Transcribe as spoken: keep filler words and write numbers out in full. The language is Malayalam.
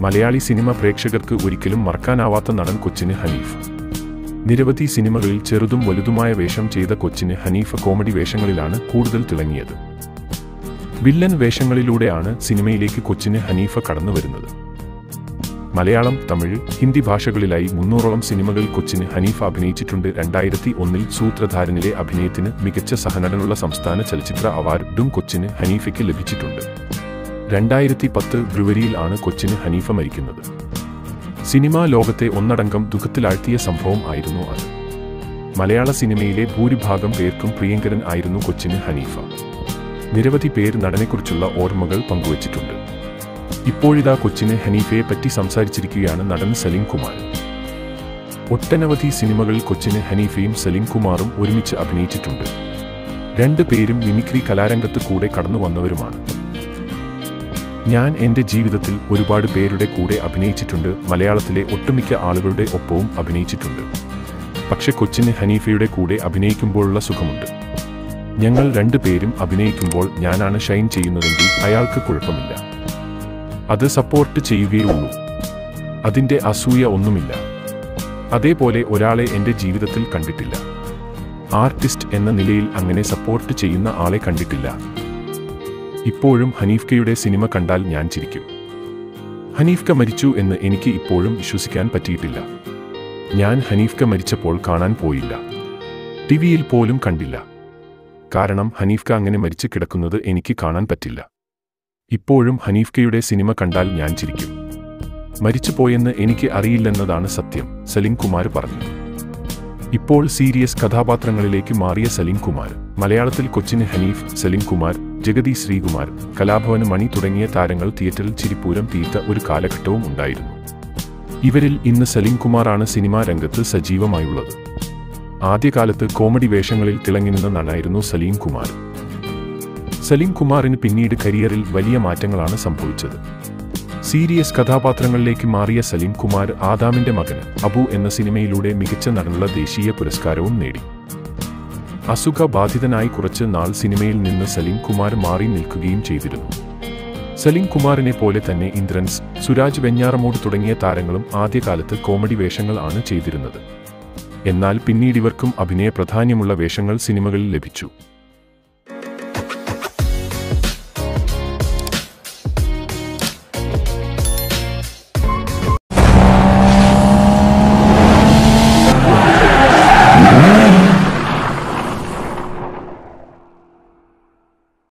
മലയാളി സിനിമ പ്രേക്ഷകർക്ക് ഒരിക്കലും മറക്കാനാവാത്ത നടൻ കൊച്ചിൻ ഹനീഫ്. നിരവധി സിനിമകളിൽ ചെറുതും വലുതുമായ വേഷം ചെയ്ത കൊച്ചിൻ ഹനീഫ കോമഡി വേഷങ്ങളിലാണ് കൂടുതൽ തിളങ്ങിയത്. വില്ലൻ വേഷങ്ങളിലൂടെയാണ് സിനിമയിലേക്ക് കൊച്ചിൻ ഹനീഫ കടന്നുവരുന്നത്. മലയാളം, തമിഴ്, ഹിന്ദി ഭാഷകളിലായി മുന്നൂറോളം സിനിമകളിൽ കൊച്ചിൻ ഹനീഫ അഭിനയിച്ചിട്ടുണ്ട്. രണ്ടായിരത്തി ഒന്നിൽ സൂത്രധാരനിലെ അഭിനയത്തിന് മികച്ച സഹനടനുള്ള സംസ്ഥാന ചലച്ചിത്ര അവാർഡും കൊച്ചിൻ ഹനീഫയ്ക്ക് ലഭിച്ചിട്ടുണ്ട്. രണ്ടായിരത്തി പത്ത് ഫെബ്രുവരിയിൽ ആണ് കൊച്ചിൻ ഹനീഫ മരിക്കുന്നത്. സിനിമാ ലോകത്തെ ഒന്നടങ്കം ദുഃഖത്തിലാഴ്ത്തിയ സംഭവം ആയിരുന്നു അത്. മലയാള സിനിമയിലെ ഭൂരിഭാഗം പേർക്കും പ്രിയങ്കരൻ ആയിരുന്നു കൊച്ചിൻ ഹനീഫ. നിരവധി പേർ നടനെക്കുറിച്ചുള്ള ഓർമ്മകൾ പങ്കുവച്ചിട്ടുണ്ട്. ഇപ്പോഴിതാ കൊച്ചിൻ ഹനീഫയെ പറ്റി സംസാരിച്ചിരിക്കുകയാണ് നടൻ സലിം കുമാർ. ഒട്ടനവധി സിനിമകളിൽ കൊച്ചിൻ ഹനീഫയും സലിം കുമാറും ഒരുമിച്ച് അഭിനയിച്ചിട്ടുണ്ട്. രണ്ടു പേരും മിമിക്രി കലാരംഗത്ത് കൂടെ കടന്നു വന്നവരുമാണ്. ഞാൻ എൻ്റെ ജീവിതത്തിൽ ഒരുപാട് പേരുടെ കൂടെ അഭിനയിച്ചിട്ടുണ്ട്. മലയാളത്തിലെ ഒട്ടുമിക്ക ആളുകളുടെ ഒപ്പവും അഭിനയിച്ചിട്ടുണ്ട്. പക്ഷെ കൊച്ചിൻ ഹനീഫയുടെ കൂടെ അഭിനയിക്കുമ്പോഴുള്ള സുഖമുണ്ട്. ഞങ്ങൾ രണ്ടു പേരും അഭിനയിക്കുമ്പോൾ ഞാനാണ് ഷൈൻ ചെയ്യുന്നതെങ്കിൽ അയാൾക്ക് കുഴപ്പമില്ല. അത് സപ്പോർട്ട് ചെയ്യുകയുള്ളൂ. അതിൻ്റെ അസൂയ ഒന്നുമില്ല. അതേപോലെ ഒരാളെ എൻ്റെ ജീവിതത്തിൽ കണ്ടിട്ടില്ല. ആർട്ടിസ്റ്റ് എന്ന നിലയിൽ അങ്ങനെ സപ്പോർട്ട് ചെയ്യുന്ന ആളെ കണ്ടിട്ടില്ല. ഇപ്പോഴും ഹനീഫ്കയുടെ സിനിമ കണ്ടാൽ ഞാൻ ചിരിക്കും. ഹനീഫ്ക മരിച്ചു എന്ന് എനിക്ക് ഇപ്പോഴും വിശ്വസിക്കാൻ പറ്റിയിട്ടില്ല. ഞാൻ ഹനീഫ്ക മരിച്ചപ്പോൾ കാണാൻ പോയില്ല. ടിവിയിൽ പോലും കണ്ടില്ല. കാരണം ഹനീഫ്ക അങ്ങനെ മരിച്ചു കിടക്കുന്നത് എനിക്ക് കാണാൻ പറ്റില്ല. ഇപ്പോഴും ഹനീഫ്കയുടെ സിനിമ കണ്ടാൽ ഞാൻ ചിരിക്കും. മരിച്ചുപോയെന്ന് എനിക്ക് അറിയില്ലെന്നതാണ് സത്യം, സലിം കുമാർ പറഞ്ഞു. ഇപ്പോൾ സീരിയസ് കഥാപാത്രങ്ങളിലേക്ക് മാറിയ സലിം കുമാർ. മലയാളത്തിൽ കൊച്ചിൻ ഹനീഫ്, സലിം കുമാർ, ജഗതി ശ്രീകുമാർ, കലാഭവൻ മണി തുടങ്ങിയ താരങ്ങൾ തിയേറ്ററിൽ ചിരിപ്പൂരം തീർത്ത ഒരു കാലഘട്ടവും ഉണ്ടായിരുന്നു. ഇവരിൽ ഇന്ന് സലിം കുമാറാണ് സിനിമാ രംഗത്ത് സജീവമായുള്ളത്. ആദ്യകാലത്ത് കോമഡി വേഷങ്ങളിൽ തിളങ്ങി നിന്ന നടനായിരുന്നു സലീം കുമാർ. സലിം കുമാറിന് പിന്നീട് കരിയറിൽ വലിയ മാറ്റങ്ങളാണ് സംഭവിച്ചത്. സീരിയസ് കഥാപാത്രങ്ങളിലേക്ക് മാറിയ സലിം കുമാർ ആദാമിന്റെ മകന് അബു എന്ന സിനിമയിലൂടെ മികച്ച നടനുള്ള ദേശീയ പുരസ്കാരവും നേടി. അസുഖബാധിതനായി കുറച്ച് നാൾ സിനിമയിൽ നിന്ന് സലിം കുമാർ മാറി നിൽക്കുകയും ചെയ്തിരുന്നു. സലിം കുമാറിനെ പോലെ തന്നെ ഇന്ദ്രൻസ്, സുരാജ് വെഞ്ഞാറമൂട് തുടങ്ങിയ താരങ്ങളും ആദ്യകാലത്ത് കോമഡി വേഷങ്ങൾ ആണ് ചെയ്തിരുന്നത്. എന്നാൽ പിന്നീടിവർക്കും അഭിനയ പ്രാധാന്യമുള്ള വേഷങ്ങൾ സിനിമകളിൽ ലഭിച്ചു.